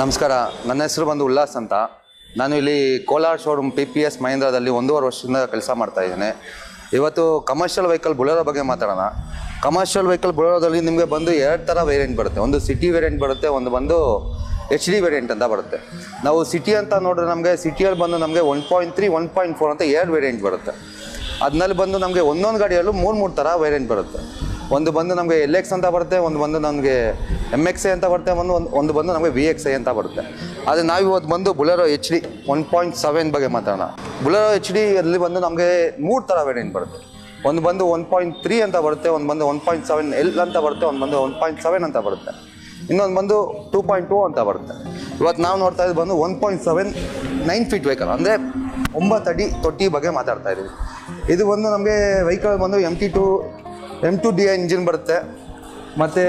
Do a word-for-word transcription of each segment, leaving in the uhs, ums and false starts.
ನಮಸ್ಕಾರ, ನನ್ನ ಹೆಸರು ಬಂದು ಉಲ್ಲಾಸ್ ಅಂತ. ನಾನು ಇಲ್ಲಿ Kolar showroom P P S ಮಹೀಂದ್ರದಲ್ಲಿ ಒಂದೂವರೆ ವರ್ಷದಿಂದ ಕೆಲಸ ಮಾಡ್ತಾ ಇದ್ದೇನೆ. ಇವತ್ತು ಕಮರ್ಷಿಯಲ್ ವೆಹಿಕಲ್ ಬುಲೆರೋ ಬಗ್ಗೆ ಮಾತಾಡೋಣ. ಕಮರ್ಷಿಯಲ್ ವೆಹಿಕಲ್ ಬುಲೆರೋದಲ್ಲಿ ನಿಮಗೆ ಬಂದು ಎರಡು ಥರ ವೇರಿಯಂಟ್ ಬರುತ್ತೆ. ಒಂದು ಸಿಟಿ ವೇರಿಯಂಟ್ ಬರುತ್ತೆ, ಒಂದು ಬಂದು ಎಚ್ ಡಿ ವೇರಿಯಂಟ್ ಅಂತ ಬರುತ್ತೆ. ನಾವು ಸಿಟಿ ಅಂತ ನೋಡಿದ್ರೆ ನಮಗೆ ಸಿಟಿಯಲ್ಲಿ ಬಂದು ನಮಗೆ one point three one point four ಅಂತ ಎರಡು ವೇರಿಯಂಟ್ ಬರುತ್ತೆ. ಅದ್ರಲ್ಲಿ ಬಂದು ನಮಗೆ ಒಂದೊಂದು ಗಾಡಿಯಲ್ಲೂ ಮೂರು ಮೂರು ಥರ ವೇರಿಯಂಟ್ ಬರುತ್ತೆ. ಒಂದು ಬಂದು ನಮಗೆ ಎಲ್ ಎಕ್ಸ್ ಅಂತ ಬರುತ್ತೆ, ಒಂದು ಬಂದು ನಮಗೆ ಎಮ್ ಎಕ್ಸ್ ಐ ಅಂತ ಬರುತ್ತೆ, ಒಂದು ಒಂದು ಒಂದು ಬಂದು ನಮಗೆ ವಿ ಎಕ್ಸ್ ಐ ಅಂತ ಬರುತ್ತೆ. ಆದರೆ ನಾವು ಇವತ್ತು ಬಂದು Bolero H D one point seven ಬಗ್ಗೆ ಮಾತಾಡೋಣ. ಬುಲೆರೋ ಎಚ್ ಡಿ ಅಲ್ಲಿ ಬಂದು ನಮಗೆ ಮೂರು ಥರ ವೇರಿಯಂಟ್ ಬರುತ್ತೆ. ಒಂದು ಬಂದು ಒನ್ ಪಾಯಿಂಟ್ ತ್ರೀ ಅಂತ ಬರುತ್ತೆ, ಒಂದು ಬಂದು ಒನ್ ಪಾಯಿಂಟ್ ಸೆವೆನ್ ಎಲ್ ಅಂತ ಬರುತ್ತೆ, ಒಂದು ಬಂದು ಒನ್ ಪಾಯಿಂಟ್ ಸೆವೆನ್ ಅಂತ ಬರುತ್ತೆ, ಇನ್ನೊಂದು ಬಂದು ಟೂ ಪಾಯಿಂಟ್ ಟೂ ಅಂತ ಬರುತ್ತೆ. ಇವತ್ತು ನಾವು ನೋಡ್ತಾ ಇದ್ದು ಬಂದು one point seven nine feet vehicle, ಅಂದರೆ ಒಂಬತ್ತು ಅಡಿ ತೊಟ್ಟಿ ಬಗ್ಗೆ ಮಾತಾಡ್ತಾ ಇದ್ದೀವಿ. ಇದು ಬಂದು ನಮಗೆ ವೆಹಿಕಲ್ ಬಂದು M T two M two D engine ಬರುತ್ತೆ. ಮತ್ತು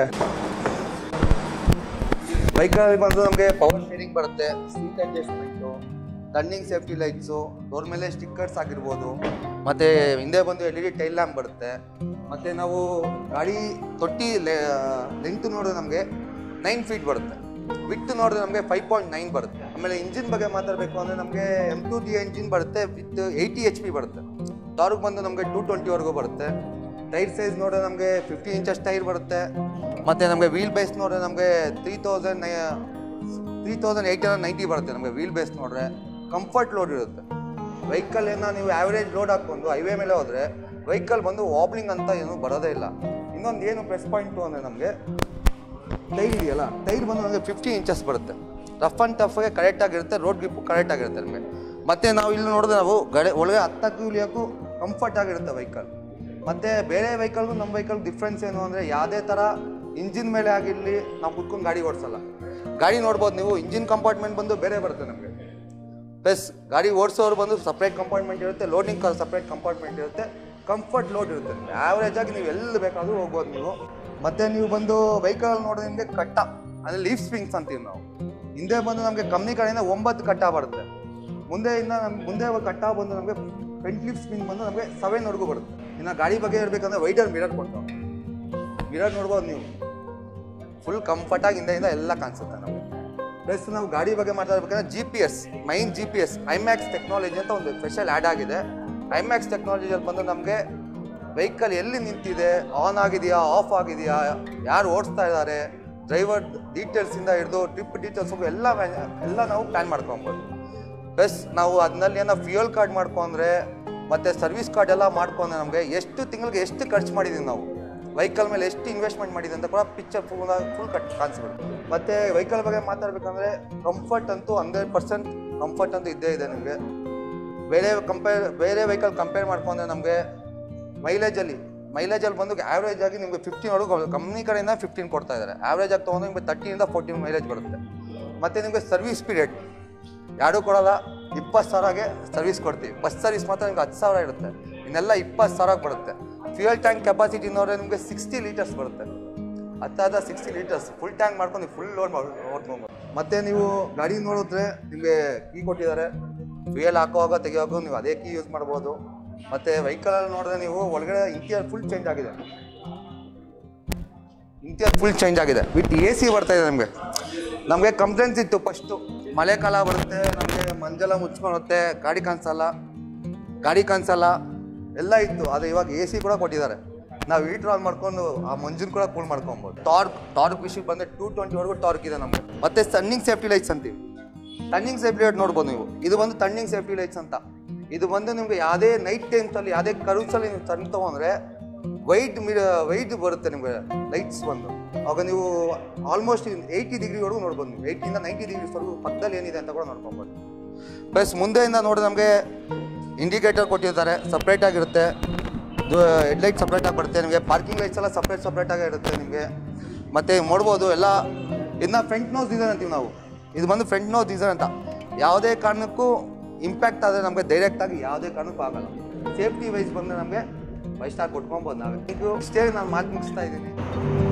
ವೆಹಿಕಲ್ ಬಂದು ನಮಗೆ ಪವರ್ ಸ್ಟೀರಿಂಗ್ ಬರುತ್ತೆ, seat adjustment, turning safety lights, door ಮೇಲೆ ಸ್ಟಿಕ್ಕರ್ಸ್ ಆಗಿರ್ಬೋದು, ಮತ್ತು ಹಿಂದೆ ಬಂದು L E D tail lamp ಬರುತ್ತೆ. ಮತ್ತು ನಾವು ಗಾಡಿ ತೊಟ್ಟಿ ಲೆಂತ್ ನೋಡಿದ್ರೆ ನಮಗೆ ನೈನ್ ಫೀಟ್ ಬರುತ್ತೆ, ವಿತ್ ನೋಡಿದ್ರೆ ನಮಗೆ ಫೈವ್ ಪಾಯಿಂಟ್ ನೈನ್ ಬರುತ್ತೆ. ಆಮೇಲೆ ಇಂಜಿನ್ ಬಗ್ಗೆ ಮಾತಾಡಬೇಕು ಅಂದರೆ ನಮಗೆ ಎಮ್ ಟು ಡಿ ಇಂಜಿನ್ ಬರುತ್ತೆ, ವಿತ್ ಏಯ್ಟಿ ಎಚ್ ಪಿ ಬರುತ್ತೆ. ಟಾರ್ಕ್ ಬಂದು ನಮಗೆ ಟೂ ಟ್ವೆಂಟಿವರೆಗೂ ಬರುತ್ತೆ. ಟೈರ್ ಸೈಜ್ ನೋಡಿದ್ರೆ ನಮಗೆ ಫಿಫ್ಟಿ ಇಂಚಸ್ ಟೈರ್ ಬರುತ್ತೆ. ಮತ್ತು ನಮಗೆ ವೀಲ್ ಬೇಸ್ ನೋಡಿದ್ರೆ ನಮಗೆ three thousand nine three thousand eight hundred ninety ಬರುತ್ತೆ. ನಮಗೆ ವೀಲ್ ಬೇಸ್ ನೋಡಿದ್ರೆ ಕಂಫರ್ಟ್ ಲೋಡ್ ಇರುತ್ತೆ. ವೆಹಿಕಲ್ ಏನೋ ನೀವು ಆ್ಯಾವ್ರೇಜ್ ಲೋಡ್ ಹಾಕ್ಕೊಂಡು ಹೈವೇ ಮೇಲೆ ಹೋದರೆ ವೆಹಿಕಲ್ ಬಂದು ವಾಬ್ಲಿಂಗ್ ಅಂತ ಏನೂ ಬರೋದೇ ಇಲ್ಲ. ಇನ್ನೊಂದು ಏನು ಪ್ಲಸ್ ಪಾಯಿಂಟು ಅಂದರೆ ನಮಗೆ ಟೈರ್ ಇದೆಯಲ್ಲ, ಟೈರ್ ಬಂದು ನಮಗೆ ಫಿಫ್ಟಿ ಇಂಚಸ್ ಬರುತ್ತೆ. ರಫ್ ಆ್ಯಂಡ್ ಟಫ್ಗೆ ಕರೆಕ್ಟಾಗಿರುತ್ತೆ, ರೋಡ್ ಗ್ರಿಪ್ಪು ಕರೆಕ್ಟಾಗಿರುತ್ತೆ ನಮಗೆ. ಮತ್ತು ನಾವು ಇಲ್ಲಿ ನೋಡಿದ್ರೆ ನಾವು ಗಡೆ ಒಳಗೆ ಹತ್ತಕ್ಕೂ ಇಳಿಯೋಕ್ಕೂ ಕಂಫರ್ಟ್ ಆಗಿರುತ್ತೆ ವೆಹಿಕಲ್. ಮತ್ತು ಬೇರೆ ವೆಹಿಕಲ್ಗೂ ನಮ್ಮ ವೆಹಿಕಲ್ ಡಿಫ್ರೆನ್ಸ್ ಏನು ಅಂದರೆ ಯಾವುದೇ ಥರ ಇಂಜಿನ್ ಮೇಲೆ ಆಗಿರಲಿ ನಾವು ಕುತ್ಕೊಂಡು ಗಾಡಿ ಓಡಿಸಲ್ಲ. ಗಾಡಿ ನೋಡ್ಬೋದು ನೀವು, ಇಂಜಿನ್ ಕಂಪಾರ್ಟ್ಮೆಂಟ್ ಬಂದು ಬೇರೆ ಬರುತ್ತೆ ನಮಗೆ. ಪ್ಲಸ್ ಗಾಡಿ ಓಡಿಸೋರು ಬಂದು ಸಪ್ರೇಟ್ ಕಂಪಾರ್ಟ್ಮೆಂಟ್ ಇರುತ್ತೆ, ಲೋಡಿಂಗ್ ಕಾರ್ ಸಪ್ರೇಟ್ ಕಂಪಾರ್ಟ್ಮೆಂಟ್ ಇರುತ್ತೆ, ಕಂಫರ್ಟ್ ಲೋಡ್ ಇರುತ್ತೆ ನಿಮಗೆ. ಆ್ಯಾವ್ರೇಜ್ ಆಗಿ ನೀವು ಎಲ್ಲಿ ಬೇಕಾದರೂ ಹೋಗ್ಬೋದು ನೀವು. ಮತ್ತು ನೀವು ಬಂದು ವೆಹಿಕಲ್ ನೋಡಿದ್ರೆ ನಿಮಗೆ ಕಟ್ಟ ಅಂದರೆ ಲೀಫ್ ಸ್ಪ್ರಿಂಗ್ಸ್ ಅಂತೀವಿ ನಾವು. ಹಿಂದೆ ಬಂದು ನಮಗೆ ಕಂಪ್ನಿ ಕಡೆಯಿಂದ ಒಂಬತ್ತು ಕಟ್ಟ ಬರುತ್ತೆ. ಮುಂದೆಯಿಂದ ನಮ್ಗೆ ಮುಂದೆ ಕಟ್ಟ ಬಂದು ನಮಗೆ ಫ್ರಂಟ್ ಲೀಫ್ ಸ್ಪ್ರಿಂಗ್ ಬಂದು ನಮಗೆ ಸೆವೆನ್ವರೆಗೂ ಬರುತ್ತೆ. ಇನ್ನು ಗಾಡಿ ಬಗ್ಗೆ ಇರಬೇಕಂದ್ರೆ ವೈಡರ್ ಮಿರರ್ ಕೊಟ್ಟು ಮಿರರ್ ನೋಡ್ಬೋದು ನೀವು, ಫುಲ್ ಕಂಫರ್ಟಾಗಿ ಹಿಂದೆಯಿಂದ ಎಲ್ಲ ಕಾಣಿಸುತ್ತೆ ನಮಗೆ. ಪ್ಲಸ್ ನಾವು ಗಾಡಿ ಬಗ್ಗೆ ಮಾತಾಡ್ಬೇಕಂದ್ರೆ G P S, main G P S iMAXX technology ಅಂತ ಒಂದು ಸ್ಪೆಷಲ್ ಆ್ಯಡ್ ಆಗಿದೆ. ಐಮ್ಯಾಕ್ಸ್ ಟೆಕ್ನಾಲಜಿಯಲ್ಲಿ ಬಂದು ನಮಗೆ ವೆಹಿಕಲ್ ಎಲ್ಲಿ ನಿಂತಿದೆ, ಆನ್ ಆಗಿದೆಯಾ, ಆಫ್ ಆಗಿದೆಯಾ, ಯಾರು ಓಡಿಸ್ತಾ ಇದ್ದಾರೆ, ಡ್ರೈವರ್ ಡೀಟೇಲ್ಸಿಂದ ಹಿಡಿದು ಟ್ರಿಪ್ ಡೀಟೇಲ್ಸ್ಗೂ ಎಲ್ಲ ಎಲ್ಲ ನಾವು ಪ್ಲ್ಯಾನ್ ಮಾಡ್ಕೊಬೋದು. ಪ್ಲಸ್ ನಾವು ಅದನ್ನಲ್ಲಿ ಏನೋ ಫ್ಯೂಯಲ್ ಕಾರ್ಡ್ ಮಾಡ್ಕೊಂಡ್ರೆ ಮತ್ತು ಸರ್ವಿಸ್ ಕಾರ್ಡ್ ಎಲ್ಲ ಮಾಡ್ಕೊಂಡ್ರೆ ನಮಗೆ ಎಷ್ಟು ತಿಂಗಳಿಗೆ ಎಷ್ಟು ಖರ್ಚು ಮಾಡಿದ್ದೀವಿ, ನಾವು ವೆಹಿಕಲ್ ಮೇಲೆ ಎಷ್ಟು ಇನ್ವೆಸ್ಟ್ಮೆಂಟ್ ಮಾಡಿದೆ ಅಂತ ಕೂಡ ಪಿಕ್ಚರ್ ಫುಲ್ ಫುಲ್ ಕಟ್ ಕಾಣಿಸ್ಬಿಡುತ್ತೆ. ಮತ್ತು ವೆಹಿಕಲ್ ಬಗ್ಗೆ ಮಾತಾಡಬೇಕಂದ್ರೆ ಕಂಫರ್ಟ್ ಅಂತೂ ಹಂಡ್ರೆಡ್ ಪರ್ಸೆಂಟ್ ಕಂಫರ್ಟ್ ಅಂತೂ ಇದ್ದೇ ಇದೆ ನಿಮಗೆ. ಬೇರೆ ಕಂಪೇರ್ ಬೇರೆ ವೆಹಿಕಲ್ ಕಂಪೇರ್ ಮಾಡ್ಕೊಂಡ್ರೆ ನಮಗೆ ಮೈಲೇಜಲ್ಲಿ ಮೈಲೇಜಲ್ಲಿ ಬಂದು ಆ್ಯಾವ್ರೇಜ್ ಆಗಿ ನಿಮಗೆ ಫಿಫ್ಟೀನ್ವರೆಗೂ ಕಂಪ್ನಿ ಕಡೆಯಿಂದ ಫಿಫ್ಟೀನ್ ಕೊಡ್ತಾ ಇದ್ದಾರೆ. ಆ್ಯಾವ್ರೇಜ್ ಆಗಿ ತೊಗೊಂಡು ನಿಮಗೆ ತರ್ಟೀನಿಂದ ಫೋರ್ಟೀನ್ ಮೈಲೇಜ್ ಬರುತ್ತೆ. ಮತ್ತು ನಿಮಗೆ ಸರ್ವಿಸ್ ಪೀರಿಯಡ್ ಯಾರೂ ಕೊಡೋಲ್ಲ, ಇಪ್ಪತ್ತು ಸಾವಿರಗೆ ಸರ್ವಿಸ್ ಕೊಡ್ತೀವಿ. ಬಸ್ ಸರ್ವಿಸ್ ಮಾತ್ರ ನಿಮ್ಗೆ ಹತ್ತು ಸಾವಿರ ಇರುತ್ತೆ, ಇನ್ನೆಲ್ಲ ಇಪ್ಪತ್ತು ಸಾವಿರಕ್ಕೆ ಬರುತ್ತೆ. ಫ್ಯೂಯಲ್ ಟ್ಯಾಂಕ್ ಕೆಪಾಸಿಟಿ ನೋಡಿದ್ರೆ ನಿಮಗೆ ಸಿಕ್ಸ್ಟಿ ಲೀಟರ್ಸ್ ಬರುತ್ತೆ. ಹತ್ತಾದ ಸಿಕ್ಸ್ಟಿ ಲೀಟರ್ಸ್ ಫುಲ್ ಟ್ಯಾಂಕ್ ಮಾಡ್ಕೊಂಡು ಫುಲ್ ಲೋಡ್ ಮಾಡಿ ಓಡ್ಕೊಬೋದು. ಮತ್ತು ನೀವು ಗಾಡಿ ನೋಡಿದ್ರೆ ನಿಮಗೆ ಕೀ ಕೊಟ್ಟಿದ್ದಾರೆ, ಫ್ಯೂಯಲ್ ಹಾಕೋವಾಗ ತೆಗಿಯೋವಾಗ ನೀವು ಅದೇ ಕೀ ಯೂಸ್ ಮಾಡ್ಬೋದು. ಮತ್ತು ವೆಹಿಕಲಲ್ಲಿ ನೋಡಿದ್ರೆ ನೀವು ಒಳಗಡೆ ಇಂಟೀರಿಯರ್ ಫುಲ್ ಚೇಂಜ್ ಆಗಿದೆ, ಇಂಟೀರಿಯರ್ ಫುಲ್ ಚೇಂಜ್ ಆಗಿದೆ ವಿತ್ ಎ ಸಿ ಬರ್ತಾಯಿದೆ. ನಮಗೆ ನಮಗೆ ಕಂಪ್ಲೇಂಟ್ಸ್ ಇತ್ತು, ಫಸ್ಟು ಮಳೆಕಾಲ ಬರುತ್ತೆ, ನಮಗೆ ಮಂಜೆಲ್ಲ ಮುಚ್ಕೊಳುತ್ತೆ, ಗಾಡಿ ಕಾಣಿಸಲ್ಲ ಗಾಡಿ ಕಾಣಿಸಲ್ಲ ಎಲ್ಲ ಇತ್ತು. ಆದರೆ ಇವಾಗ ಎ ಸಿ ಕೂಡ ಕೊಟ್ಟಿದ್ದಾರೆ, ನಾವು ಹೀಟ್ರ್ ಆನ್ ಮಾಡ್ಕೊಂಡು ಆ ಮಂಜನ್ನು ಕೂಡ ಕೂಲ್ ಮಾಡ್ಕೊಬೋದು. ಟಾರ್ಕ್ ಟಾರ್ಕ್ ವಿಷಯಕ್ಕೆ ಬಂದರೆ ಟೂ ಟ್ವೆಂಟಿವರೆಗೂ ಟಾರ್ಕ್ ಇದೆ ನಮಗೆ. ಮತ್ತು ಟರ್ನಿಂಗ್ ಸೇಫ್ಟಿ ಲೈಟ್ಸ್ ಅಂತೀವಿ, ಟರ್ನಿಂಗ್ ಸೇಫ್ಟಿ ಲೈಟ್ ನೋಡ್ಬೋದು ನೀವು. ಇದು ಬಂದು ಟರ್ನಿಂಗ್ ಸೇಫ್ಟಿ ಲೈಟ್ಸ್ ಅಂತ. ಇದು ಬಂದು ನಿಮಗೆ ಯಾವುದೇ ನೈಟ್ ಟೈಮ್ಸಲ್ಲಿ ಯಾವುದೇ ಕರ್ವ್ಸಲ್ಲಿ ನೀವು ಟರ್ನ್ ತೊಗೊಂಡ್ರೆ ವೈಟ್ ಮಿರ ವೈಟ್ ಬರುತ್ತೆ ನಿಮಗೆ ಲೈಟ್ಸ್ ಬಂದು. ಆವಾಗ ನೀವು ಆಲ್ಮೋಸ್ಟ್ ಏಯ್ಟಿ ಡಿಗ್ರಿವರೆಗೂ ನೋಡ್ಬೋದು ನೀವು, ಏಯ್ಟಿಯಿಂದ ನೈಂಟಿ ಡಿಗ್ರೀಸ್ವರೆಗೂ ಪಕ್ಕದಲ್ಲಿ ಏನಿದೆ ಅಂತ ಕೂಡ ನೋಡ್ಕೊಬೋದು. ಪ್ಲಸ್ ಮುಂದೆಯಿಂದ ನೋಡಿದ್ರೆ ನಮಗೆ ಇಂಡಿಕೇಟರ್ ಕೊಟ್ಟಿರ್ತಾರೆ, ಸಪ್ರೇಟಾಗಿರುತ್ತೆ. ಹೆಡ್ಲೈಟ್ ಸಪ್ರೇಟಾಗಿ ಬರುತ್ತೆ ನಿಮಗೆ, ಪಾರ್ಕಿಂಗ್ ಲೈಟ್ಸ್ ಎಲ್ಲ ಸಪ್ರೇಟ್ ಸಪ್ರೇಟಾಗೇ ಇರುತ್ತೆ ನಿಮಗೆ. ಮತ್ತು ನೋಡ್ಬೋದು ಎಲ್ಲ. ಇನ್ನು ಫ್ರಂಟ್ ನೋಸ್ ಡಿಸೈನ್ ಅಂತೀವಿ ನಾವು, ಇದು ಬಂದು ಫ್ರಂಟ್ ನೋಸ್ ಡಿಸೈನ್ ಅಂತ. ಯಾವುದೇ ಕಾರಣಕ್ಕೂ ಇಂಪ್ಯಾಕ್ಟ್ ಆದರೆ ನಮಗೆ ಡೈರೆಕ್ಟಾಗಿ ಯಾವುದೇ ಕಾರಣಕ್ಕೂ ಆಗಲ್ಲ. ಸೇಫ್ಟಿ ವೈಸ್ ಬಂದರೆ ನಮಗೆ ಫೈವ್ ಸ್ಟಾರ್ ಕೊಟ್ಕೊಬೋದು ನಾವೇ. ಈಗ ಇಷ್ಟೇ ನಾನು ಮಾತು ಮುಗಿಸ್ತಾ ಇದ್ದೀನಿ.